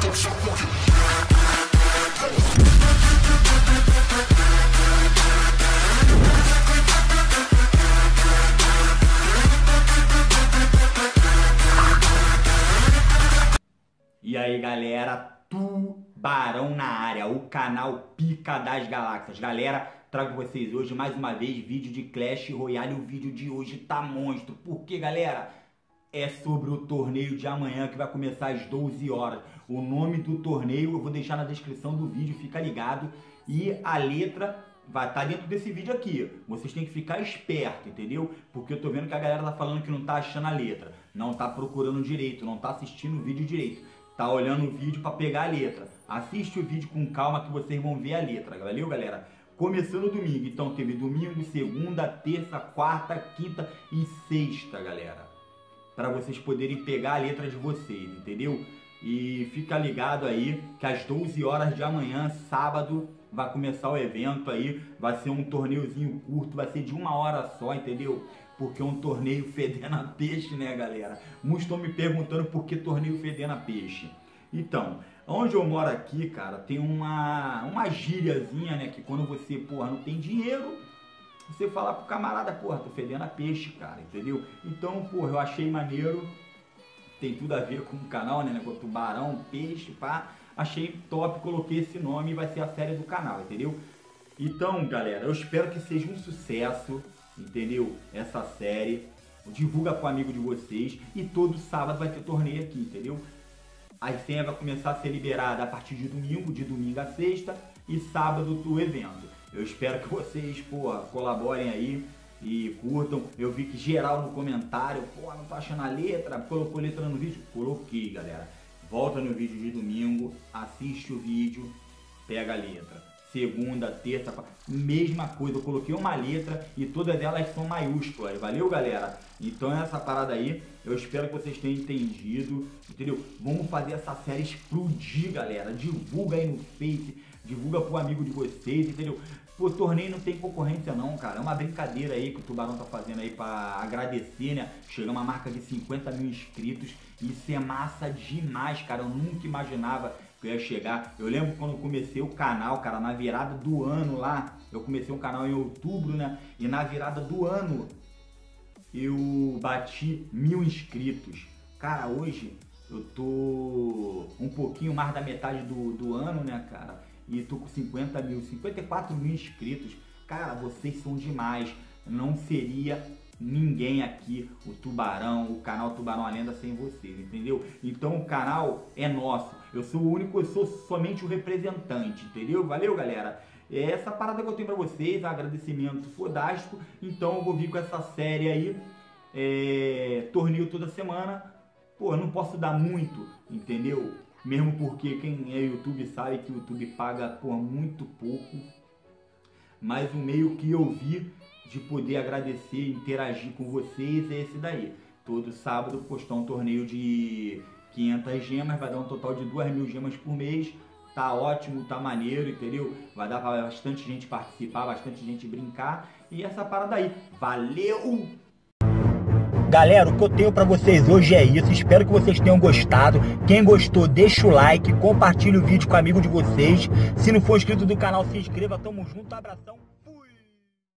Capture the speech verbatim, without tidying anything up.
E aí galera, Tubarão na área, o canal Pica das Galáxias. Galera, trago vocês hoje mais uma vez vídeo de Clash Royale. O vídeo de hoje tá monstro, porque galera, é sobre o torneio de amanhã que vai começar às doze horas. O nome do torneio eu vou deixar na descrição do vídeo, fica ligado. E a letra vai estar dentro desse vídeo aqui. Vocês têm que ficar esperto, entendeu? Porque eu tô vendo que a galera tá falando que não tá achando a letra, não tá procurando direito, não tá assistindo o vídeo direito. Tá olhando o vídeo para pegar a letra. Assiste o vídeo com calma que vocês vão ver a letra. Valeu, galera? Começando domingo. Então teve domingo, segunda, terça, quarta, quinta e sexta, galera. Para vocês poderem pegar a letra de vocês, entendeu? E fica ligado aí que às doze horas de amanhã, sábado, vai começar o evento aí. Vai ser um torneiozinho curto, vai ser de uma hora só, entendeu? Porque é um torneio fedendo a peixe, né, galera? Muitos estão me perguntando por que torneio fedendo a peixe. Então, onde eu moro aqui, cara, tem uma, uma gíriazinha, né? Que quando você, porra, não tem dinheiro, você fala pro camarada, porra, tô fedendo a peixe, cara, entendeu? Então, porra, eu achei maneiro. Tem tudo a ver com o canal, né? Com tubarão, peixe, pá. Achei top, coloquei esse nome e vai ser a série do canal, entendeu? Então, galera, eu espero que seja um sucesso. Entendeu? Essa série. Divulga com o amigo de vocês. E todo sábado vai ter torneio aqui, entendeu? A senha vai começar a ser liberada a partir de domingo, de domingo a sexta. E sábado do evento. Eu espero que vocês, porra, colaborem aí e curtam. Eu vi que geral no comentário, porra, não tô achando a letra. Colocou letra no vídeo? Coloquei, galera. Volta no vídeo de domingo, assiste o vídeo, pega a letra. Segunda, terça, mesma coisa, eu coloquei uma letra e todas elas são maiúsculas, valeu, galera? Então essa parada aí, eu espero que vocês tenham entendido, entendeu? Vamos fazer essa série explodir, galera, divulga aí no Face, divulga pro amigo de vocês, entendeu? Pô, torneio não tem concorrência não, cara, é uma brincadeira aí que o Tubarão tá fazendo aí pra agradecer, né? Chegou uma marca de cinquenta mil inscritos, isso é massa demais, cara, eu nunca imaginava que eu ia chegar. Eu lembro quando eu comecei o canal, cara, na virada do ano lá, eu comecei um canal em outubro, né? E na virada do ano eu bati mil inscritos. Cara, hoje eu tô um pouquinho mais da metade do, do ano, né, cara? E tô com cinquenta mil, cinquenta e quatro mil inscritos. Cara, vocês são demais. Não seria ninguém aqui, o Tubarão, o canal Tubarão a Lenda sem vocês, entendeu? Então o canal é nosso. Eu sou o único, eu sou somente o representante, entendeu? Valeu, galera? É essa parada que eu tenho pra vocês, agradecimento fodástico. Então eu vou vir com essa série aí, é, torneio toda semana. Pô, eu não posso dar muito, entendeu? Mesmo porque quem é YouTube sabe que o YouTube paga por muito pouco. Mas o meio que eu vi de poder agradecer, interagir com vocês é esse daí. Todo sábado postar um torneio de quinhentas gemas, vai dar um total de duas mil gemas por mês. Tá ótimo, tá maneiro, entendeu? Vai dar pra bastante gente participar, bastante gente brincar. E essa parada aí. Valeu! Galera, o que eu tenho pra vocês hoje é isso. Espero que vocês tenham gostado. Quem gostou, deixa o like, compartilha o vídeo com o amigo de vocês. Se não for inscrito do canal, se inscreva. Tamo junto, abração.